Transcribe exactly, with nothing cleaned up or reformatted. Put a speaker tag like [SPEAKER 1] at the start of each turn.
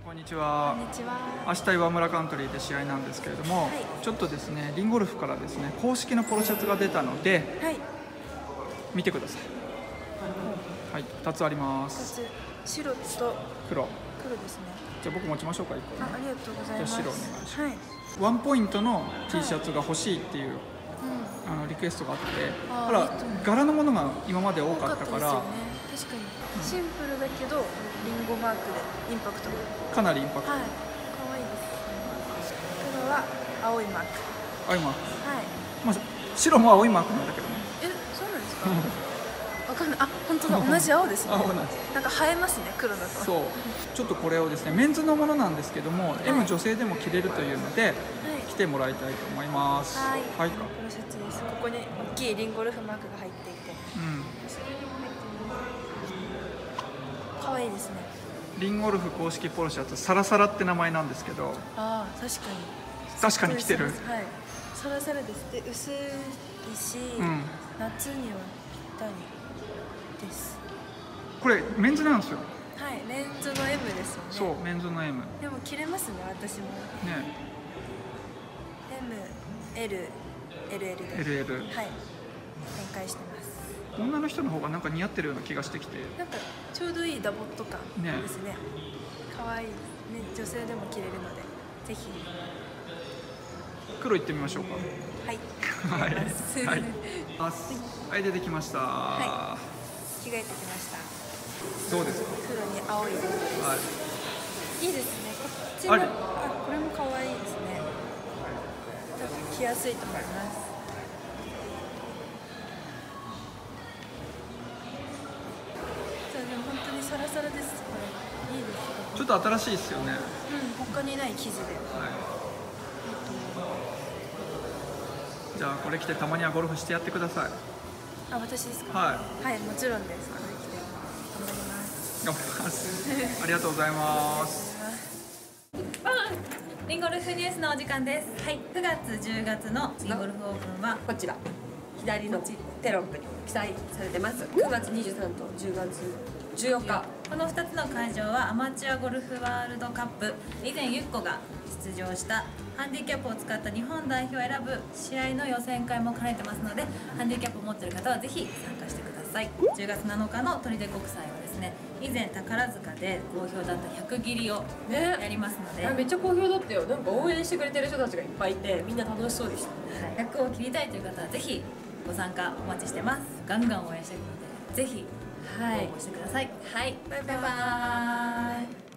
[SPEAKER 1] こんにちは。
[SPEAKER 2] こんにちは。
[SPEAKER 1] 明日岩村カントリーで試合なんですけれども、はい、ちょっとですねリンゴルフからですね公式のポロシャツが出たので、はい、見てください。はい、ふたつあります。
[SPEAKER 2] 白と黒。黒ですね。
[SPEAKER 1] じゃあ僕持ちましょうかいっこ、ね。
[SPEAKER 2] あ、ありがとうございます。
[SPEAKER 1] じゃあ白お願いします。はい、ワンポイントの T シャツが欲しいっていう、はい、あのリクエストがあって、ほら柄のものが今まで多かったから。
[SPEAKER 2] 確かにシンプルだけどリンゴマークでインパクト
[SPEAKER 1] かなりインパクト。
[SPEAKER 2] はい、可愛いです。黒は青いマーク。
[SPEAKER 1] 青いマーク。
[SPEAKER 2] はい。
[SPEAKER 1] まあ白も青いマークなんだけどね。
[SPEAKER 2] え、そうなんですか。わかんない。あ、本当だ。同じ青ですね。
[SPEAKER 1] 青なんです。
[SPEAKER 2] なんか映えますね、黒だと。
[SPEAKER 1] そう。ちょっとこれをですね、メンズのものなんですけども、はい、エム 女性でも着れるというので、はい、着てもらいたいと思います。
[SPEAKER 2] はい。はい、このシャツです。ここに大きいリンゴルフマークが入っていて。うん。可愛いですね。
[SPEAKER 1] リンゴルフ公式ポロシャツサラサラって名前なんですけど。
[SPEAKER 2] ああ、確かに。
[SPEAKER 1] 確かに着てる。はい。
[SPEAKER 2] サラサラです。で、薄いし、うん、夏にはぴったりです。
[SPEAKER 1] これメンズなんですよ。
[SPEAKER 2] はい、メンズの エム ですよね。
[SPEAKER 1] そう、メンズの エム。
[SPEAKER 2] でも着れますね、私も。ね。エム、エル、エルエル で。
[SPEAKER 1] エルエル。
[SPEAKER 2] はい。展開してます。
[SPEAKER 1] 女の人の方がなんか似合ってるような気がしてきて。なんか
[SPEAKER 2] ちょうどいいダボっと感ですね。可愛いね、女性でも着れるので、ぜひ。
[SPEAKER 1] 黒いってみましょうか。
[SPEAKER 2] はい。
[SPEAKER 1] はい。はい。はい、出てきました。
[SPEAKER 2] はい。着替えてきました。
[SPEAKER 1] どうですか。
[SPEAKER 2] 黒に青い。はい。いいですね。こっちの、あ、これも可愛いですね。着やすいと思います。本当にサラサラです。これいいです。
[SPEAKER 1] ちょっと新しいですよね。
[SPEAKER 2] うん、他にない生地で。はい。
[SPEAKER 1] じゃあこれ着てたまにはゴルフしてやってください。
[SPEAKER 2] あ、私ですか。はい。はい、もちろんです。これ着て頑張ります。
[SPEAKER 1] 頑張ります。ありがとうございます。
[SPEAKER 3] リンゴルフニュースのお時間です。はい。くがつじゅうがつのリンゴルフオープンは
[SPEAKER 4] こちら。左のテロップに記載されてます。くがつにじゅうさんとじゅうがつじゅうよっか、
[SPEAKER 3] このふたつの会場はアマチュアゴルフワールドカップ、以前ゆっこが出場したハンディキャップを使った日本代表を選ぶ試合の予選会も兼ねてますので、ハンディキャップを持っている方はぜひ参加してください。じゅうがつなのかの砦国際はですね、以前宝塚で好評だったひゃく切りをやりますので、
[SPEAKER 4] ね、めっちゃ好評だったよ。なんか応援してくれてる人たちがいっぱいいて、みんな楽しそうでした。
[SPEAKER 3] はい、ひゃくを切りたいという方はぜひご参加お待ちしてます。ガンガン応援していくのでぜひ応募してください。はい、バイバイ。